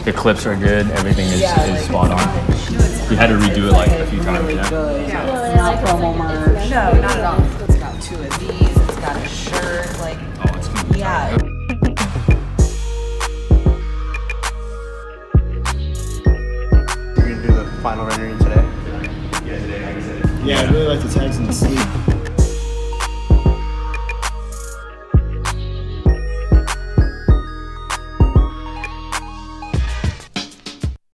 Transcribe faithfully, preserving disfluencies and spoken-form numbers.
The clips are good. Everything is, Yeah, is like, spot on. You had to redo it like a few times. Really Yeah. good. Yeah. It's not promo merch. No, not at all. It's got two of these. It's got a shirt. Like, Oh, it's gonna be yeah. tight. You're gonna do the final rendering today? Yeah, I really like the tags in the sleeve.